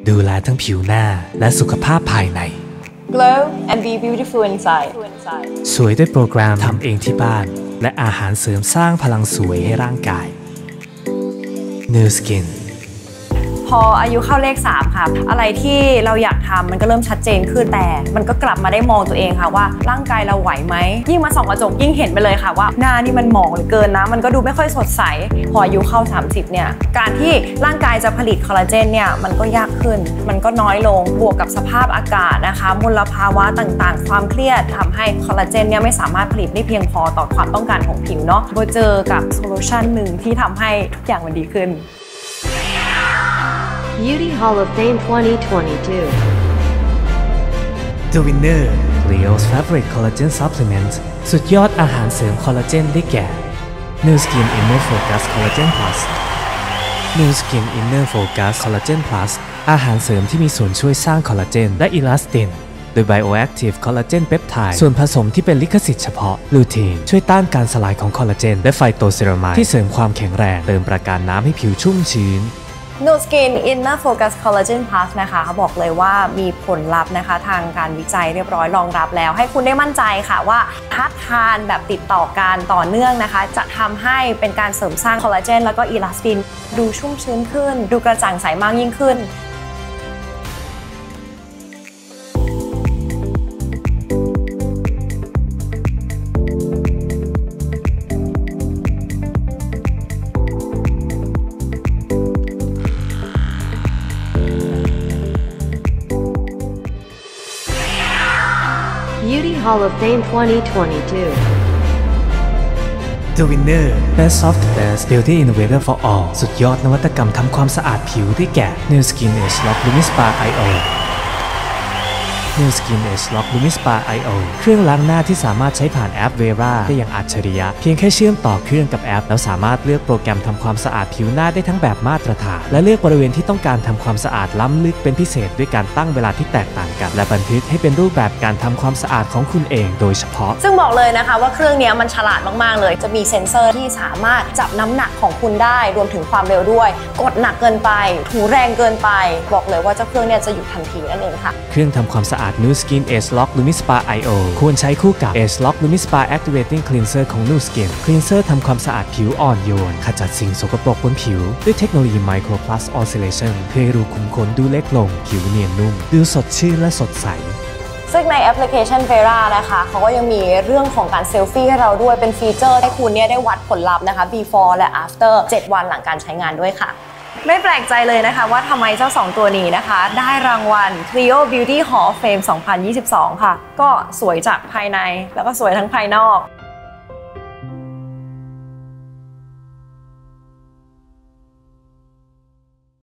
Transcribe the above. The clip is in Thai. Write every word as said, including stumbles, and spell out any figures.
ดูแลทั้งผิวหน้าและสุขภาพภายใน Glow and be beautiful inside สวยด้วยโปรแกรมทำเองที่บ้านและอาหารเสริมสร้างพลังสวยให้ร่างกาย New Skin พออายุเข้าเลขสามค่ะอะไรที่เราอยากทำมันก็เริ่มชัดเจนขึ้นแต่มันก็กลับมาได้มองตัวเองค่ะว่าร่างกายเราไหวไหมยิ่งมาส่องกระจกยิ่งเห็นไปเลยค่ะว่าหน้านี่มันหมองเหลือเกินนะมันก็ดูไม่ค่อยสดใสพออายุเข้าสามสิบเนี่ยการที่ร่างกายจะผลิตคอลลาเจนเนี่ยมันก็ยากขึ้นมันก็น้อยลงบวกกับสภาพอากาศนะคะมลภาวะต่างๆความเครียดทำให้คอลลาเจนเนี่ยไม่สามารถผลิตได้เพียงพอต่อความต้องการของผิวเนาะโดยเจอกับโซลูชันหนึ่งที่ทำให้ทุกอย่างมันดีขึ้น Beauty Hall of Fame twenty twenty-two The winner Leo's favorite collagen supplement สุดยอดอาหารเสริมคอลลาเจนได้แก่ New Skin Inner Focus Collagen Plus New Skin Inner Focus Collagen Plus อาหารเสริมที่มีส่วนช่วยสร้างคอลลาเจนและอิลาสตินโดย Bioactive Collagen Peptide ส่วนผสมที่เป็นลิขสิทธิ์เฉพาะลูทีนช่วยต้านการสลายของคอลลาเจนและไฟโตเซรามายด์ที่เสริมความแข็งแรงเติมประการน้ำให้ผิวชุ่มชื้น New Skin Inner Focus Collagen Plus นะคะเขาบอกเลยว่ามีผลลัพธ์นะคะทางการวิจัยเรียบร้อยรองรับแล้วให้คุณได้มั่นใจค่ะว่าถ้าทานแบบติดต่อกันต่อเนื่องนะคะจะทำให้เป็นการเสริมสร้างคอลลาเจนแล้วก็อิลาสตินดูชุ่มชื้นขึ้นดูกระจ่างใสมากยิ่งขึ้น Beauty Hall of Fame twenty twenty-two The winner Best of the Best Beauty Innovator for All สุดยอดนวัตกรรมทำความสะอาดผิวได้แก่ New Skin Age Lock Lumispa ไอ โอ New Skin Age Lock Lumispa ไอ โอ เครื่องล้างหน้าที่สามารถใช้ผ่านแอป Vera ได้อย่างอัจฉริยะเพียงแค่เชื่อมต่อเครื่องกับแอปแล้วสามารถเลือกโปรแกรมทำความสะอาดผิวหน้าได้ทั้งแบบมาตรฐานและเลือกบริเวณที่ต้องการทำความสะอาดล้ำลึกเป็นพิเศษด้วยการตั้งเวลาที่แตกต่างกันและบันทึกให้เป็นรูปแบบการทำความสะอาดของคุณเองโดยเฉพาะซึ่งบอกเลยนะคะว่าเครื่องนี้มันฉลาดมากๆเลยจะมีเซ็นเซอร์ที่สามารถจับน้ำหนักของคุณได้รวมถึงความเร็วด้วยกดหนักเกินไปถูแรงเกินไปบอกเลยว่าเจ้าเครื่องเนี่ยจะหยุดทันทีนั่นเองค่ะเครื่องทำความสะอาด New Skin Age Lock Lumispa ไอ โอ ควรใช้คู่กับ Age Lock Lumispa Activating Cleanser ของ New Skin Cleanser ทำความสะอาดผิวอ่อนโยนขจัดสิ่งสกปรกบนผิวด้วยเทคโนโลยี Micro Plus Oscillation เพื่อให้รูขุมขนดูเล็กลงผิวเนียนนุ่มดูสดชื่นและสดใสซึ่งในแอปพลิเคชัน Vera นะคะเขาก็ยังมีเรื่องของการเซลฟี่ให้เราด้วยเป็นฟีเจอร์ให้คุณเนี่ยได้วัดผลลัพธ์นะคะ before และ after เจ็ดวันหลังการใช้งานด้วยค่ะไม่แปลกใจเลยนะคะว่าทำไมเจ้าสองตัวนี้นะคะได้รางวัล Clio Beauty Hall of Fame สองพันยี่สิบสองค่ะก็สวยจากภายในแล้วก็สวยทั้งภายนอก